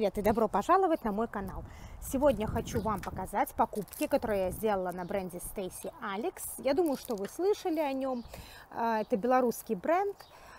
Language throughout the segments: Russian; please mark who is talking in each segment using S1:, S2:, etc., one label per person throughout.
S1: привет и добро пожаловать на мой канал. Сегодня хочу вам показать покупки, которые я сделала на бренде Stacy Alex. Я думаю, что вы слышали о нем. Это белорусский бренд.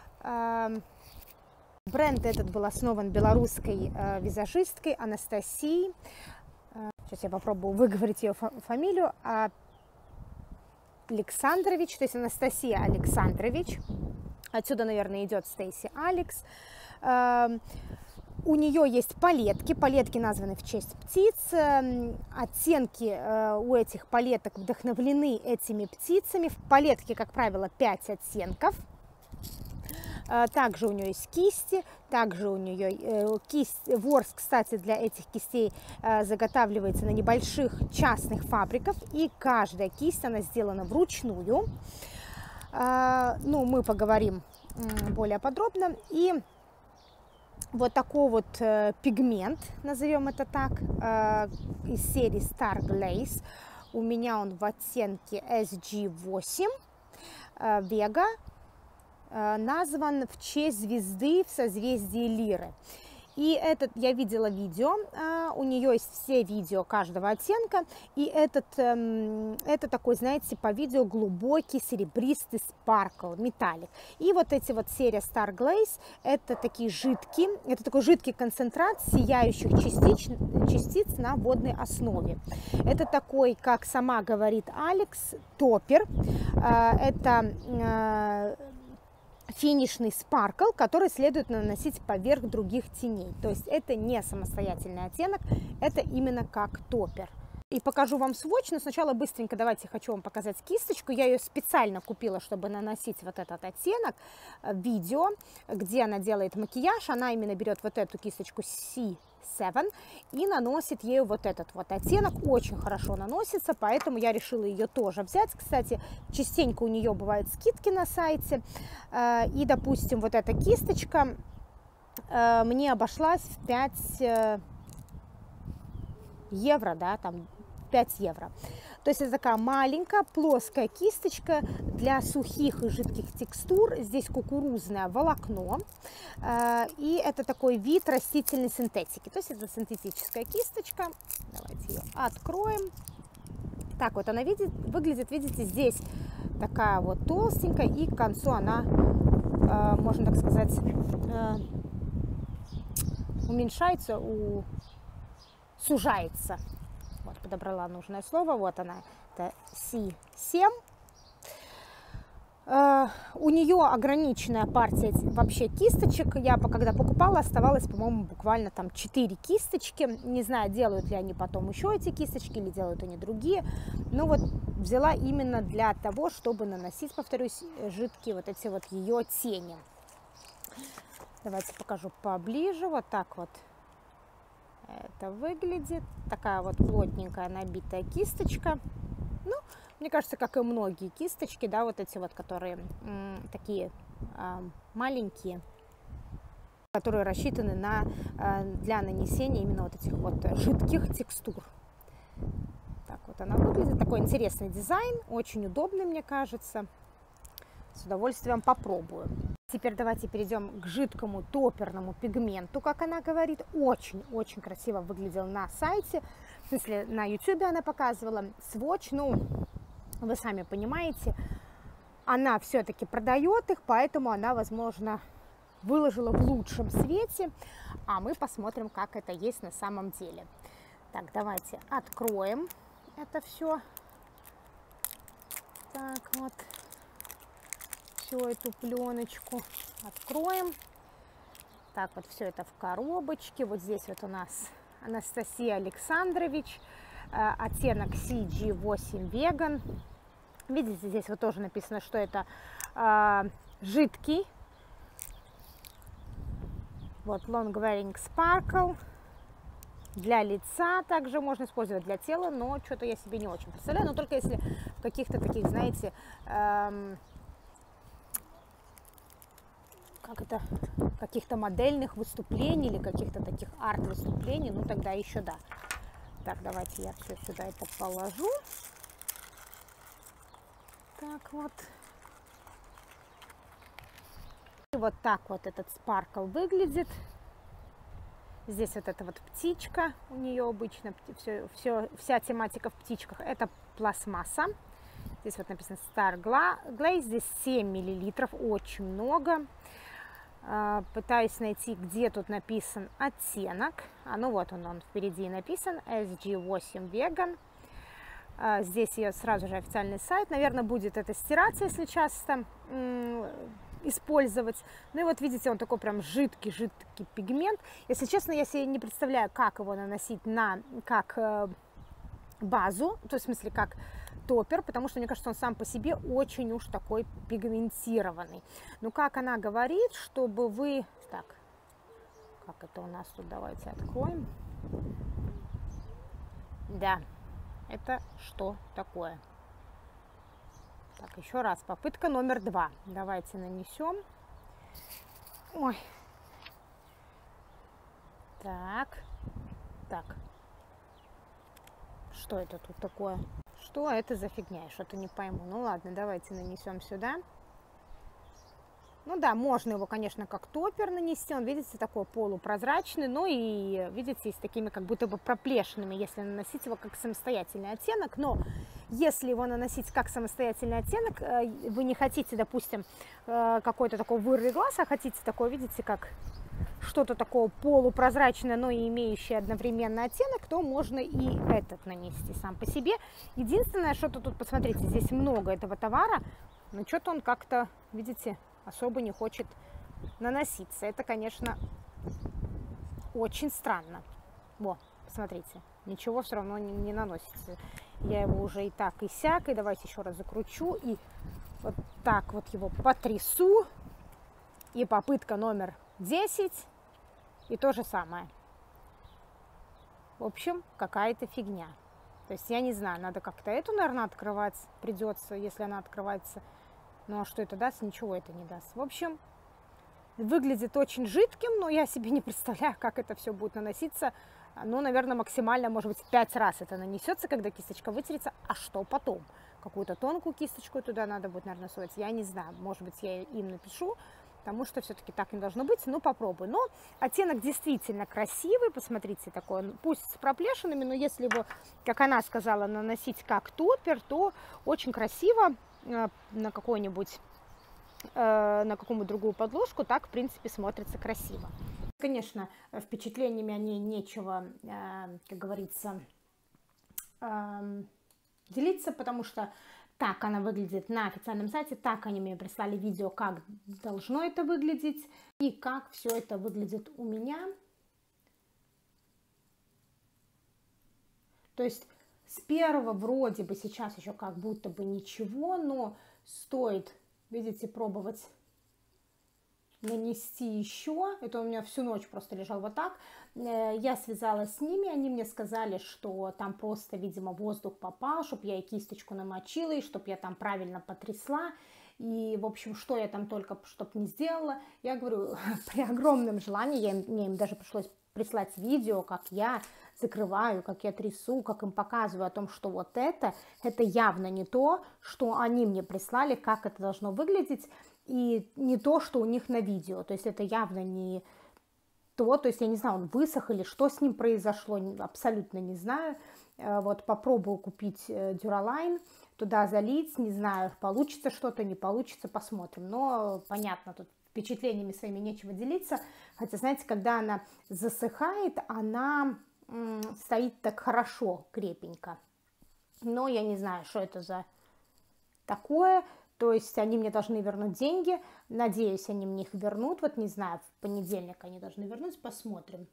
S1: Бренд этот был основан белорусской визажисткой Анастасией. Сейчас я попробую выговорить ее фамилию. Александрович, то есть Анастасия Александрович. Отсюда, наверное, идет Stacy Alex. У нее есть палетки. Палетки названы в честь птиц. Оттенки у этих палеток вдохновлены этими птицами. В палетке, как правило, 5 оттенков. Также у нее есть кисти, также у нее ворс, кстати, для этих кистей заготавливается на небольших частных фабриках, и каждая кисть, она сделана вручную. Ну, мы поговорим более подробно. И вот такой вот пигмент, назовем это так, из серии Star Glaze. У меня он в оттенке SG8 Vega. Назван в честь звезды в созвездии Лиры. И этот, я видела видео, у нее есть все видео каждого оттенка, и это такой, знаете, по видео глубокий серебристый спаркл, металлик. И вот эти вот серия Star Glaze, это такие жидкие, это такой жидкий концентрат сияющих частиц на водной основе. Это такой, как сама говорит Алекс, топпер. Это финишный спаркл, который следует наносить поверх других теней. То есть это не самостоятельный оттенок, это именно как топпер. И покажу вам свотч, но сначала быстренько давайте хочу вам показать кисточку. Я ее специально купила, чтобы наносить вот этот оттенок. Видео, где она делает макияж, она именно берет вот эту кисточку C7 и наносит ею вот этот вот оттенок. Очень хорошо наносится, поэтому я решила ее тоже взять. Кстати, частенько у нее бывают скидки на сайте. И, допустим, вот эта кисточка мне обошлась в 5 евро, да, там 5 евро. То есть это такая маленькая плоская кисточка для сухих и жидких текстур. Здесь кукурузное волокно. И это такой вид растительной синтетики. То есть это синтетическая кисточка. Давайте ее откроем. Так вот она выглядит, видите, здесь такая вот толстенькая. И к концу она, можно так сказать, уменьшается, сужается. Вот, подобрала нужное слово. Вот она, это C7. У нее ограниченная партия вообще кисточек. Я когда покупала, оставалось, по-моему, буквально там 4 кисточки. Не знаю, делают ли они потом еще эти кисточки или делают они другие. Но вот взяла именно для того, чтобы наносить, повторюсь, жидкие вот эти вот ее тени. Давайте покажу поближе. Вот так вот это выглядит. Такая вот плотненькая набитая кисточка. Ну, мне кажется, как и многие кисточки, да, вот эти вот, которые такие маленькие, которые рассчитаны для нанесения именно вот этих вот жидких текстур. Так вот она выглядит. Такой интересный дизайн, очень удобный, мне кажется. С удовольствием попробую. Теперь давайте перейдем к жидкому топперному пигменту, как она говорит. Очень-очень красиво выглядел на сайте. В смысле, на YouTube она показывала свотч. Ну, вы сами понимаете, она все-таки продает их, поэтому она, возможно, выложила в лучшем свете. А мы посмотрим, как это есть на самом деле. Так, давайте откроем это все. Так вот. Эту пленочку откроем. Так вот все это в коробочке. Вот здесь вот у нас Анастасия Александрович, оттенок CG8 Vegan. Видите, здесь вот тоже написано, что это жидкий. Вот Long Wearing Sparkle. Для лица также можно использовать, для тела, но что-то я себе не очень представляю. Но только если в каких-то таких, знаете, каких-то модельных выступлений или каких-то таких арт-выступлений, ну тогда еще да. Так, давайте я все сюда это положу. Так вот. И вот так вот этот спаркл выглядит. Здесь вот эта вот птичка, у нее обычно вся тематика в птичках. Это пластмасса. Здесь вот написано Star Glaze, здесь 7 миллилитров, очень много. Пытаюсь найти, где тут написан оттенок. Ну вот он впереди написан, SG8 Vegan. Здесь ее сразу же официальный сайт. Наверное, будет это стираться, если часто использовать. Ну и вот видите, он такой прям жидкий пигмент. Если честно, я себе не представляю, как его наносить как базу, то есть в смысле как топпер, потому что мне кажется, он сам по себе очень уж такой пигментированный. Ну как она говорит, чтобы вы... Так, как это у нас тут? Давайте откроем. Да, это что такое? Так, еще раз, попытка номер 2. Давайте нанесем. Ой. Так. Что это тут такое? Что это за фигня? Я что-то не пойму. Ну ладно, давайте нанесем сюда. Ну да, можно его, конечно, как топпер нанести. Он, видите, такой полупрозрачный, но и, видите, с такими как будто бы проплешинами, если наносить его как самостоятельный оттенок. Но если его наносить как самостоятельный оттенок, вы не хотите, допустим, какой-то такой вырвый глаз, а хотите такой, видите, как что-то такое полупрозрачное, но и имеющее одновременно оттенок, то можно и этот нанести сам по себе. Единственное, что-то тут, посмотрите, здесь много этого товара, но что-то он как-то, видите, особо не хочет наноситься. Это, конечно, очень странно. Во, посмотрите, ничего все равно не наносится. Я его уже и так, и сяк, и давайте еще раз закручу, и вот так вот его потрясу. И попытка номер 10, и то же самое. В общем, какая-то фигня. То есть я не знаю, надо как-то эту, наверное, открывать придется, если она открывается. Ну а что это даст? Ничего это не даст. В общем, выглядит очень жидким, но я себе не представляю, как это все будет наноситься. Ну, наверное, максимально, может быть, 5 раз это нанесется, когда кисточка вытерется. А что потом? Какую-то тонкую кисточку туда надо будет, наверное, сувать. Я не знаю, может быть, я им напишу, потому что все-таки так не должно быть. Ну, попробуй. Но оттенок действительно красивый. Посмотрите, такой он, пусть с проплешинами, но если его, как она сказала, наносить как топпер, то очень красиво на какой-нибудь, на какую-нибудь другую подложку, так, в принципе, смотрится красиво. Конечно, впечатлениями о ней нечего, как говорится, делиться, потому что так она выглядит на официальном сайте, так они мне прислали видео, как должно это выглядеть и как все это выглядит у меня. То есть с первого вроде бы сейчас еще как будто бы ничего, но стоит, видите, пробовать нанести еще. Это у меня всю ночь просто лежал вот так. Я связалась с ними, они мне сказали, что там просто, видимо, воздух попал, чтобы я и кисточку намочила, и чтобы я там правильно потрясла. И, в общем, что я там только чтоб не сделала. Я говорю, при огромном желании, мне им даже пришлось прислать видео, как я закрываю, как я трясу, как им показываю о том, что вот это явно не то, что они мне прислали, как это должно выглядеть, и не то, что у них на видео. То есть это явно не то, есть я не знаю, он высох или что с ним произошло, абсолютно не знаю. Вот попробую купить Dura-Line, туда залить, не знаю, получится что-то, не получится, посмотрим. Но понятно, тут впечатлениями своими нечего делиться. Хотя, знаете, когда она засыхает, она стоит так хорошо, крепенько. Но я не знаю, что это за такое. То есть они мне должны вернуть деньги. Надеюсь, они мне их вернут. Вот не знаю, в понедельник они должны вернуть. Посмотрим.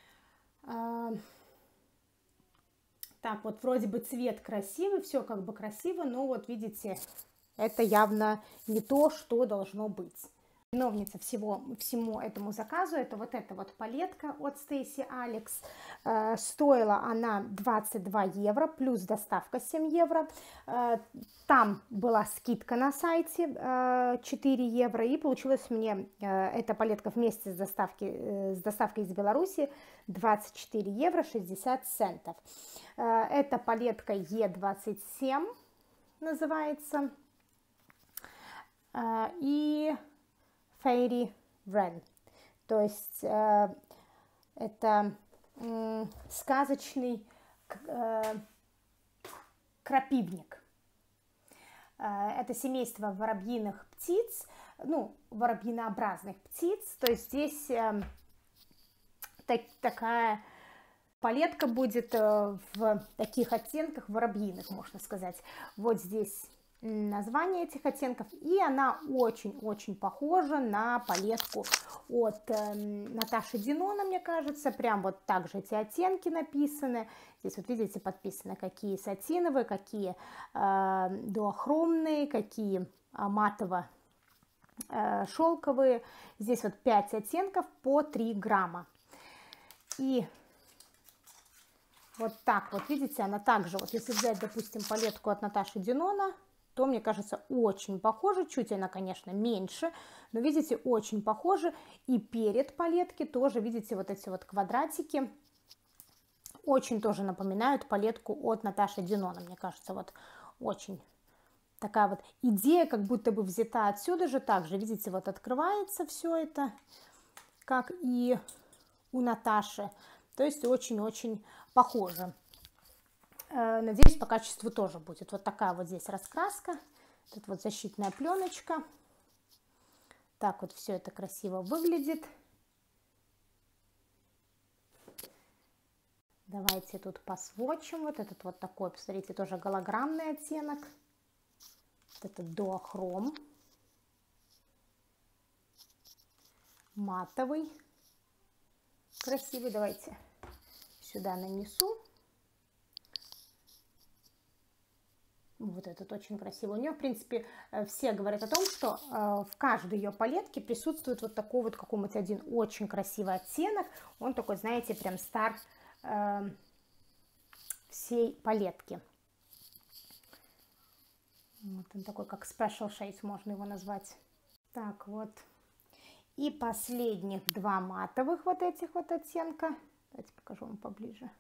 S1: Так, вот вроде бы цвет красивый, все как бы красиво, но вот видите, это явно не то, что должно быть. Виновница всему этому заказу это вот эта вот палетка от Stacy Alex. Стоила она 22 евро, плюс доставка 7 евро. Там была скидка на сайте 4 евро, и получилось мне эта палетка вместе с доставкой из Беларуси 24 евро 60 центов. Эта палетка E27 называется. И Fairy Wren. То есть Это сказочный крапивник. Это семейство воробьиных птиц, ну, воробьинообразных птиц. То есть здесь такая палетка будет в таких оттенках воробьиных, можно сказать. Вот здесь название этих оттенков, и она очень-очень похожа на палетку от Наташи Динона, мне кажется. Прям вот так же эти оттенки написаны. Здесь вот видите, подписано, какие сатиновые, какие дуохромные, какие матово-шелковые. Здесь вот 5 оттенков по 3 грамма. И вот так вот, видите, она также, вот если взять, допустим, палетку от Наташи Динона, то, мне кажется, очень похоже. Чуть она, конечно, меньше, но, видите, очень похоже. И перед палетки тоже, видите, вот эти вот квадратики очень тоже напоминают палетку от Наташи Динона. Мне кажется, вот очень такая вот идея, как будто бы взята отсюда же. Также, видите, вот открывается все это, как и у Наташи. То есть очень-очень похоже. Надеюсь, по качеству тоже будет. Вот такая вот здесь раскраска. Тут вот защитная пленочка. Так вот все это красиво выглядит. Давайте тут посвотчим. Вот этот вот такой, посмотрите, тоже голограммный оттенок. Вот этот дуохром. Матовый. Красивый. Давайте сюда нанесу. Вот этот очень красивый. У нее, в принципе, все говорят о том, что в каждой ее палетке присутствует вот такой вот какой-нибудь один очень красивый оттенок. Он такой, знаете, прям стар всей палетки. Вот он такой, как special shades, можно его назвать. Так вот. И последних 2 матовых вот этих вот оттенка. Давайте покажу вам поближе.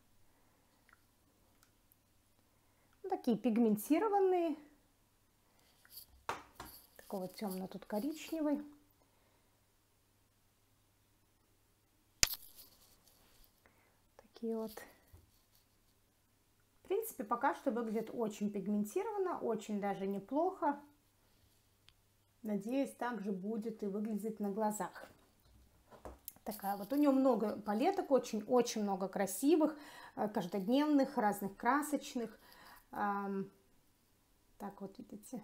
S1: Такие пигментированные, такой вот темно тут коричневый. Такие вот. В принципе, пока что выглядит очень пигментированно, очень даже неплохо. Надеюсь, также будет и выглядеть на глазах. Такая вот. У нее много палеток, очень много красивых, каждодневных, разных красочных. Так вот, видите,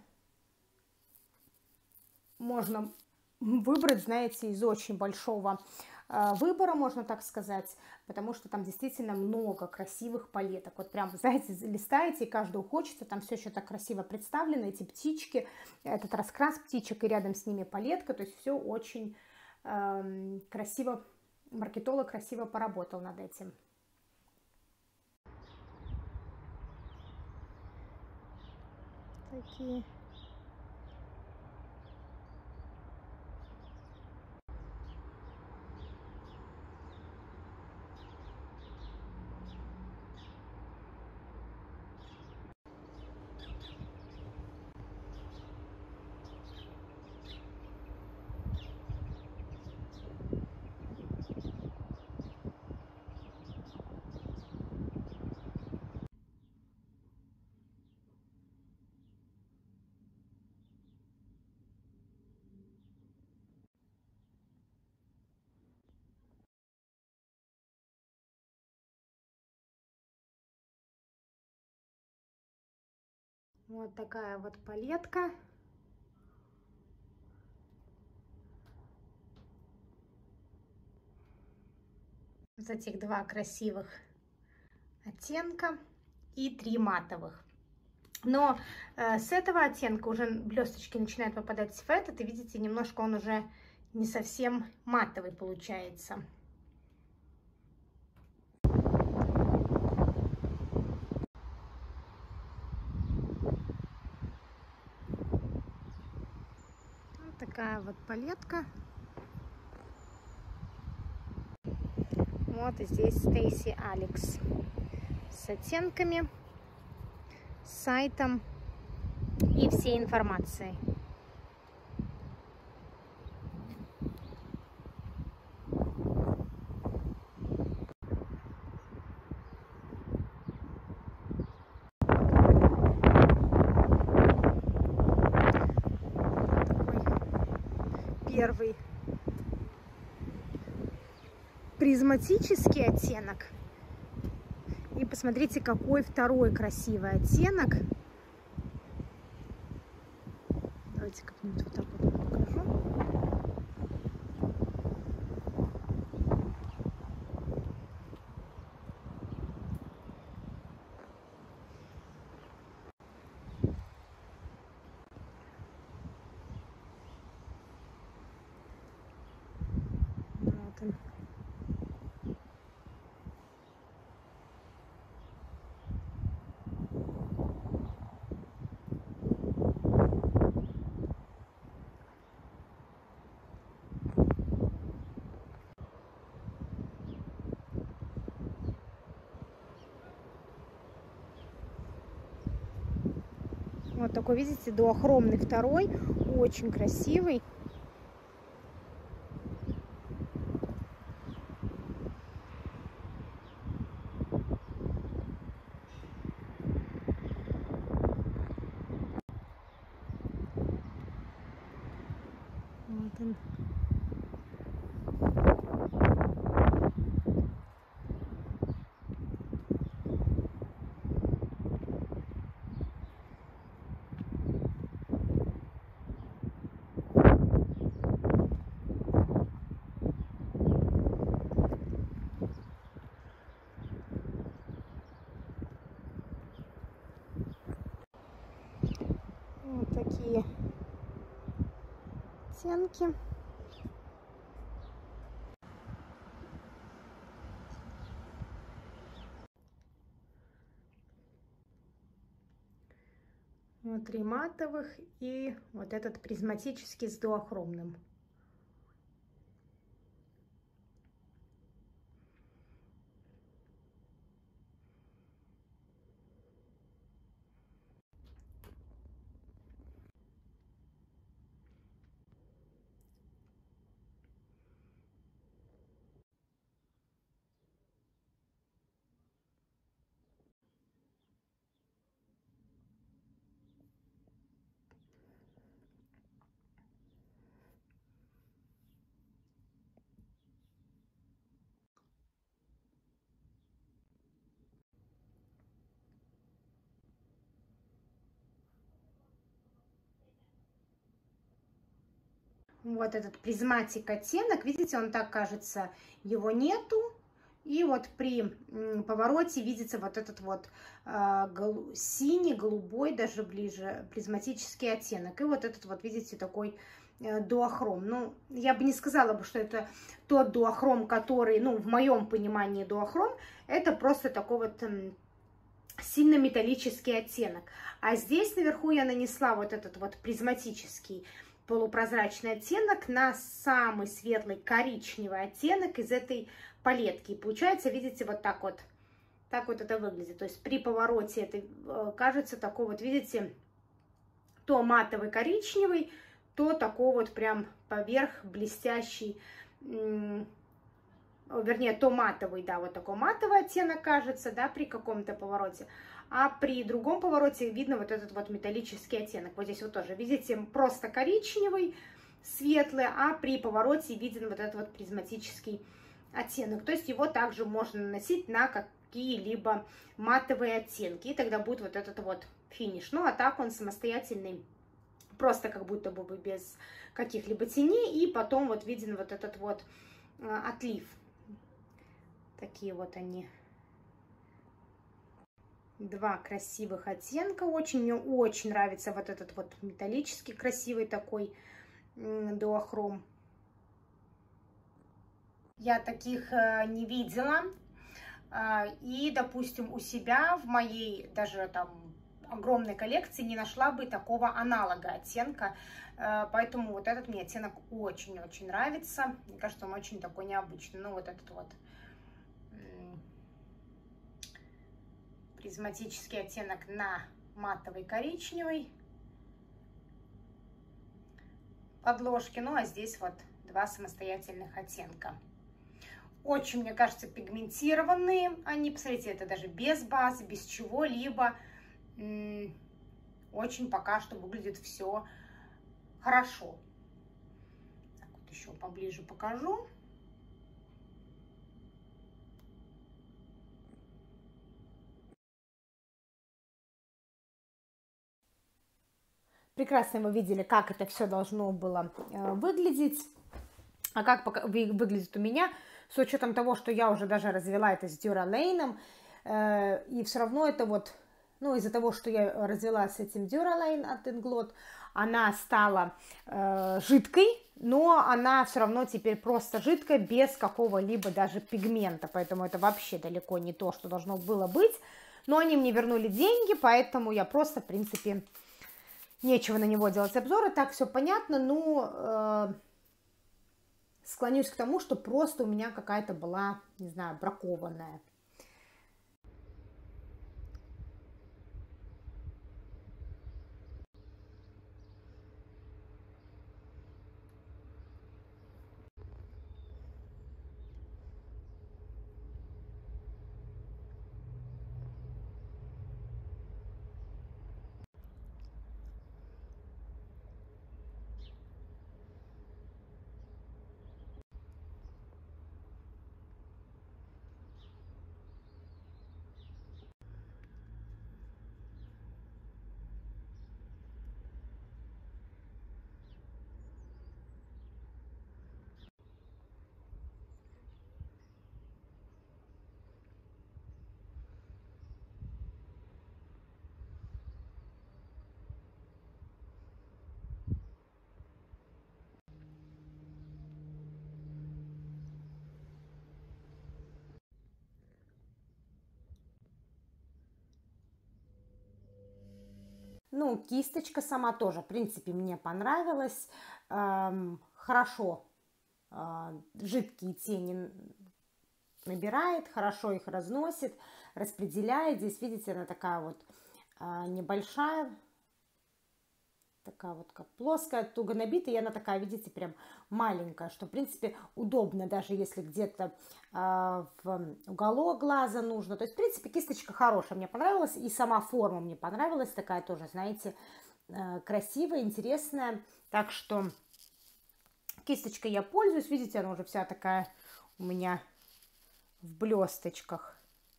S1: можно выбрать, знаете, из очень большого выбора, можно так сказать, потому что там действительно много красивых палеток. Вот прям, знаете, листаете, и каждую хочется, там все еще так красиво представлено, эти птички, этот раскрас птичек, и рядом с ними палетка, то есть все очень красиво, маркетолог красиво поработал над этим. Такие. Вот такая вот палетка. Вот этих 2 красивых оттенка и 3 матовых. Но с этого оттенка уже блесточки начинают попадать в этот, и видите, немножко он уже не совсем матовый получается. Такая вот палетка. Вот здесь Stacy Alex с оттенками, с сайтом и всей информацией. первый призматический оттенок. И посмотрите, какой второй красивый оттенок. Давайте как-нибудь вот так вот покажу. Вот он. Вот такой, видите, дуохромный второй, очень красивый. Вот он. Вот такие оттенки. Вот 3 матовых и вот этот призматический с дуохромным. Вот этот призматик оттенок, видите, он так кажется, его нету. И вот при повороте видится вот этот вот синий, голубой, даже ближе, призматический оттенок. И вот этот вот, видите, такой дуохром. Ну, я бы не сказала, что это тот дуохром, который, ну, в моем понимании дуохром, это просто такой вот сильно металлический оттенок. А здесь наверху я нанесла вот этот вот призматический полупрозрачный оттенок на самый светлый коричневый оттенок из этой палетки. И получается, видите, вот так вот это выглядит. То есть при повороте это кажется такой вот, видите, то матовый коричневый, то такой вот прям поверх блестящий, вернее, то матовый, да, вот такой матовый оттенок кажется, да, при каком-то повороте. А при другом повороте видно вот этот вот металлический оттенок. Вот здесь вот тоже, видите, просто коричневый, светлый, а при повороте виден вот этот вот призматический оттенок. То есть его также можно наносить на какие-либо матовые оттенки. И тогда будет вот этот вот финиш. Ну, а так он самостоятельный, просто как будто бы без каких-либо теней. И потом вот виден вот этот вот отлив. Такие вот они. Два красивых оттенка. Мне очень нравится вот этот вот металлический красивый такой дуохром. Я таких не видела. И, допустим, у себя в моей даже там огромной коллекции не нашла бы такого аналога оттенка. Поэтому вот этот мне оттенок очень-очень нравится. Мне кажется, он очень такой необычный. Ну, вот этот вот призматический оттенок на матовый коричневый подложке. Ну, а здесь вот два самостоятельных оттенка. Очень, мне кажется, пигментированные они. Посмотрите, это даже без базы, без чего-либо. Очень пока что выглядит все хорошо. еще поближе покажу. Прекрасно мы видели, как это все должно было выглядеть. А как выглядит у меня, с учетом того, что я уже даже развела это с Duralane, и все равно это вот, ну, из-за того, что я развела с этим Duralane от Inglot, она стала жидкой, но она все равно теперь просто жидкая, без какого-либо даже пигмента, поэтому это вообще далеко не то, что должно было быть. Но они мне вернули деньги, поэтому я просто, в принципе, нечего на него делать обзоры, так все понятно, но склонюсь к тому, что просто у меня какая-то была, не знаю, бракованная. Ну, кисточка сама тоже, в принципе, мне понравилась. Хорошо жидкие тени набирает, хорошо их разносит, распределяет. Здесь, видите, она такая вот небольшая, такая вот как плоская, туго набитая, и она такая, видите, прям маленькая, что, в принципе, удобно, даже если где-то в уголок глаза нужно. То есть, в принципе, кисточка хорошая, мне понравилась, и сама форма мне понравилась, такая тоже, знаете, красивая, интересная. Так что кисточкой я пользуюсь, видите, она уже вся такая у меня в блесточках.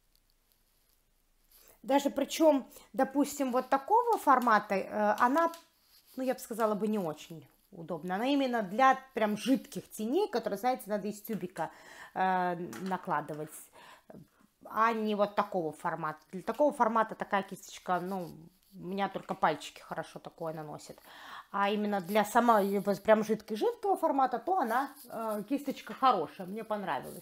S1: Даже причем, допустим, вот такого формата, она, ну, я бы сказала, бы не очень удобна. Она именно для прям жидких теней, которые, знаете, надо из тюбика накладывать, а не вот такого формата. Для такого формата такая кисточка, ну, у меня только пальчики хорошо такое наносят. А именно для самой вот прям жидкого формата, то она, кисточка хорошая, мне понравилась.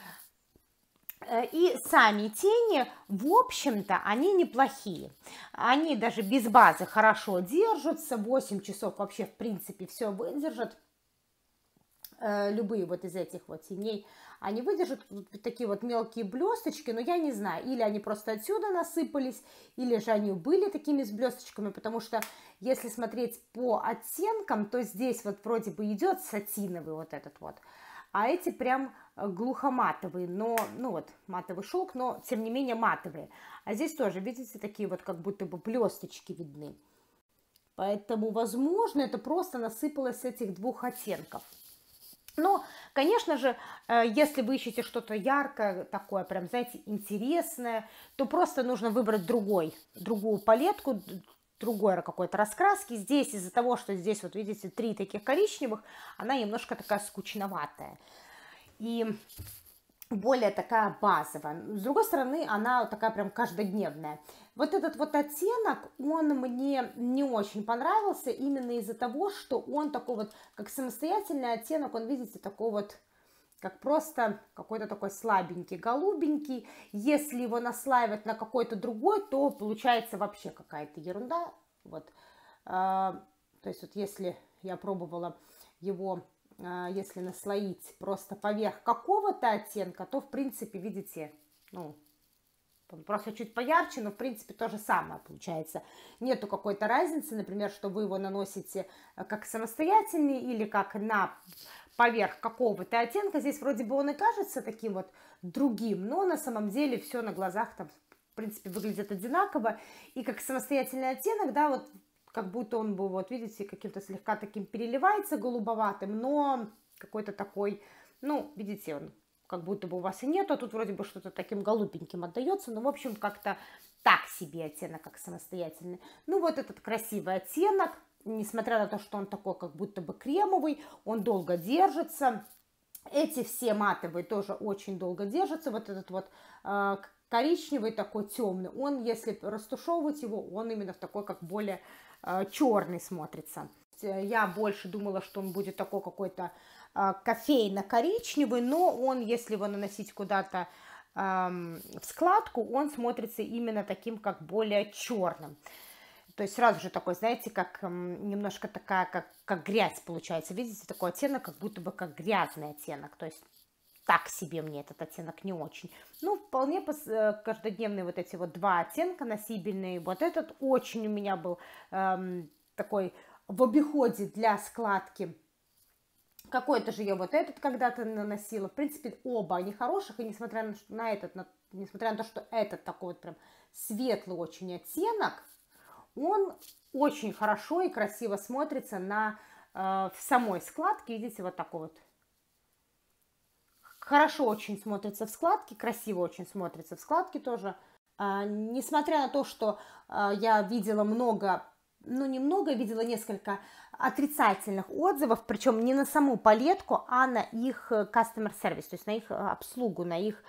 S1: И сами тени, в общем-то, они неплохие. Они даже без базы хорошо держатся. 8 часов вообще, в принципе, все выдержат. Любые вот из этих вот теней, они выдержат вот такие вот мелкие блесточки, но я не знаю, или они просто отсюда насыпались, или же они были такими с блесточками, потому что если смотреть по оттенкам, то здесь вот вроде бы идет сатиновый вот этот вот, а эти прям глухоматовые, но, ну вот, матовый шелк, но тем не менее матовые. А здесь тоже, видите, такие вот как будто бы блесточки видны. Поэтому, возможно, это просто насыпалось с этих двух оттенков. Но, конечно же, если вы ищете что-то яркое, такое прям, знаете, интересное, то просто нужно выбрать другую палетку, другой какой-то раскраски. Здесь из-за того, что здесь, вот видите, 3 таких коричневых, она немножко такая скучноватая. И более такая базовая. С другой стороны, она такая прям каждодневная. Вот этот вот оттенок, он мне не очень понравился именно из-за того, что он такой вот, как самостоятельный оттенок, он, видите, такой вот, как просто какой-то такой слабенький, голубенький. Если его наслаивать на какой-то другой, то получается вообще какая-то ерунда. Вот. То есть вот если я пробовала его, если наслоить просто поверх какого-то оттенка, то, в принципе, видите, ну, просто чуть поярче, но, в принципе, то же самое получается. Нету какой-то разницы, например, что вы его наносите как самостоятельный или как на поверх какого-то оттенка. Здесь вроде бы он и кажется таким вот другим, но на самом деле все на глазах там, в принципе, выглядит одинаково. И как самостоятельный оттенок, да, вот как будто он был, вот видите, каким-то слегка таким переливается голубоватым, но какой-то такой, ну, видите, он как будто бы у вас и нету, а тут вроде бы что-то таким голубеньким отдается, но, в общем, как-то так себе оттенок, как самостоятельный. Ну, вот этот красивый оттенок, несмотря на то, что он такой как будто бы кремовый, он долго держится. Эти все матовые тоже очень долго держатся. Вот этот вот коричневый такой темный, он, если растушевывать его, он именно в такой как более черный смотрится. Я больше думала, что он будет такой какой-то кофейно-коричневый, но он, если его наносить куда-то в складку, он смотрится именно таким, как более черным. То есть сразу же такой, знаете, как немножко такая, как грязь получается. Видите, такой оттенок, как будто бы как грязный оттенок. То есть так себе мне этот оттенок не очень. Ну, вполне каждодневные вот эти вот два оттенка носибельные. Вот этот очень у меня был такой в обиходе для складки. Какой-то же я вот этот когда-то наносила. В принципе, оба они хороших. И несмотря несмотря на то, что этот такой вот прям светлый очень оттенок, он очень хорошо и красиво смотрится в самой складке. Видите, вот такой вот. Хорошо очень смотрится в складке, красиво очень смотрится в складке тоже. Несмотря на то, что я видела видела несколько отрицательных отзывов, причем не на саму палетку, а на их customer service, то есть на их обслугу, на их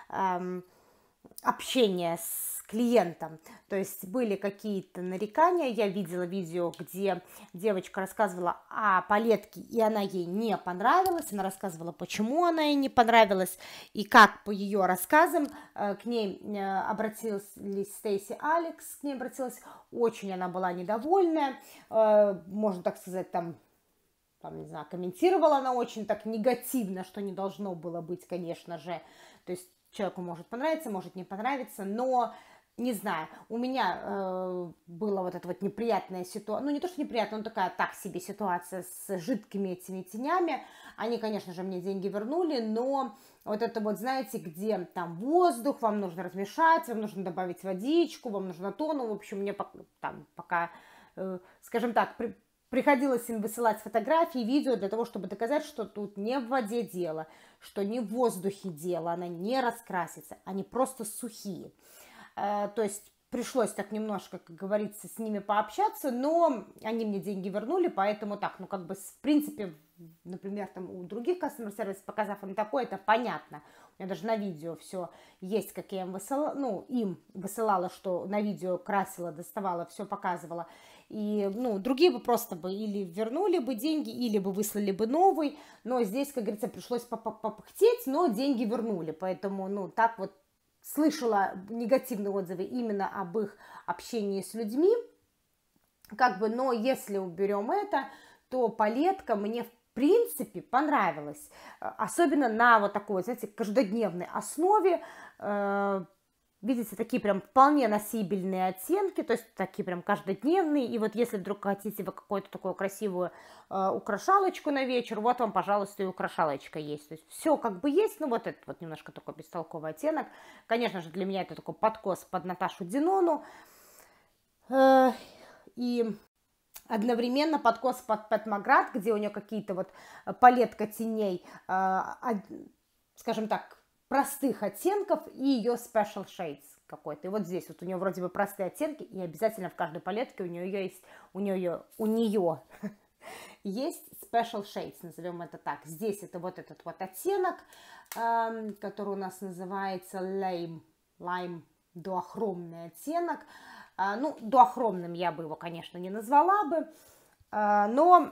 S1: общение с клиентом. То есть были какие-то нарекания. Я видела видео, где девочка рассказывала о палетке, и она ей не понравилась. Она рассказывала, почему она ей не понравилась, и как по ее рассказам к ней обратилась Стейси Алекс, к ней обратилась. Очень она была недовольная. Можно так сказать, там, не знаю, комментировала она очень так негативно, что не должно было быть, конечно же. То есть человеку может понравиться, может не понравиться, но, не знаю, у меня была вот эта вот неприятная ситуация, ну, не то, что неприятная, но такая так себе ситуация с жидкими этими тенями. Они, конечно же, мне деньги вернули, но вот это вот, знаете, где там воздух, вам нужно размешать, вам нужно добавить водичку, вам нужно то, ну, в общем, мне там пока, скажем так, приходилось им высылать фотографии, видео для того, чтобы доказать, что тут не в воде дело, что не в воздухе дело, она не раскрасится, они просто сухие. То есть пришлось так немножко, как говорится, с ними пообщаться, но они мне деньги вернули, поэтому так, ну как бы в принципе, например, там у других customer service, показав им такое, это понятно. У меня даже на видео все есть, как я им высылала, ну, им высылала, что на видео красила, доставала, все показывала. И, ну, другие бы просто бы или вернули бы деньги, или бы выслали бы новый, но здесь, как говорится, пришлось попыхтеть, но деньги вернули, поэтому, ну, так вот слышала негативные отзывы именно об их общении с людьми, как бы, но если уберем это, то палетка мне в принципе понравилась, особенно на вот такой, знаете, каждодневной основе. Видите, такие прям вполне носибельные оттенки, то есть такие прям каждодневные. И вот если вдруг хотите вы какую-то такую красивую украшалочку на вечер, вот вам, пожалуйста, и украшалочка есть. То есть все как бы есть, ну вот этот вот немножко такой бестолковый оттенок. Конечно же, для меня это такой подкос под Наташу Денону. И одновременно подкос под Пэт Маград, где у нее какие-то вот палетка теней, скажем так, простых оттенков и ее special shades какой-то. И вот здесь вот у нее вроде бы простые оттенки, и обязательно в каждой палетке у нее есть special shades, назовем это так. Здесь это вот этот вот оттенок, который у нас называется lime дуохромный оттенок. Ну, дуохромным я бы его, конечно, не назвала бы, но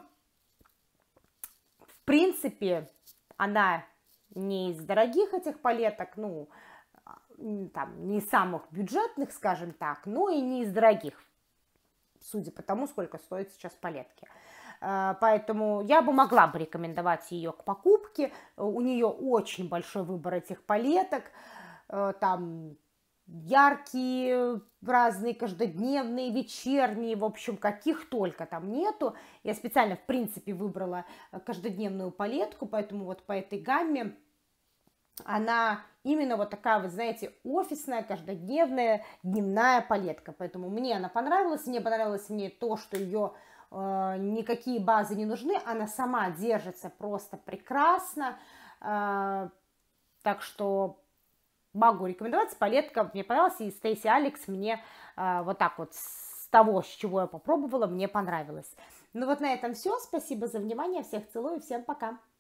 S1: в принципе она не из дорогих этих палеток, ну, там, не самых бюджетных, скажем так, но и не из дорогих, судя по тому, сколько стоят сейчас палетки. Поэтому я бы могла бы рекомендовать ее к покупке. У нее очень большой выбор этих палеток, там яркие, разные, каждодневные, вечерние, в общем, каких только там нету. Я специально, в принципе, выбрала каждодневную палетку, поэтому вот по этой гамме она именно вот такая, вы знаете, офисная, каждодневная, дневная палетка. Поэтому мне она понравилась. Мне понравилось то, что ее никакие базы не нужны, она сама держится просто прекрасно, так что могу рекомендовать. Палетка мне понравилась, и Стейси Алекс мне вот так вот с того, с чего я попробовала, мне понравилось. Ну вот на этом все. Спасибо за внимание. Всех целую. Всем пока.